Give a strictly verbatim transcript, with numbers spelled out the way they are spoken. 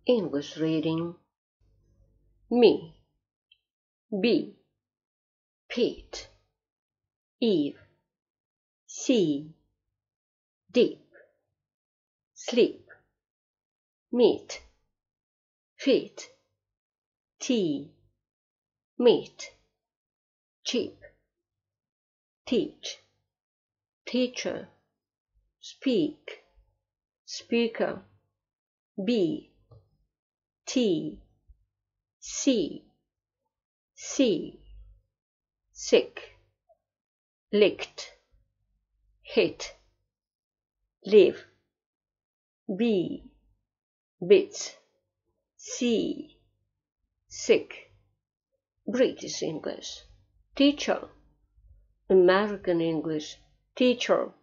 English reading. Me, be, Pete, Eve, see, deep, sleep, meet, fit, tea, meet, cheap, teach, teacher, speak, speaker, be, tea, see, see, sick, licked, hit, live, be, bits, see, sick, British English, teacher, American English, teacher.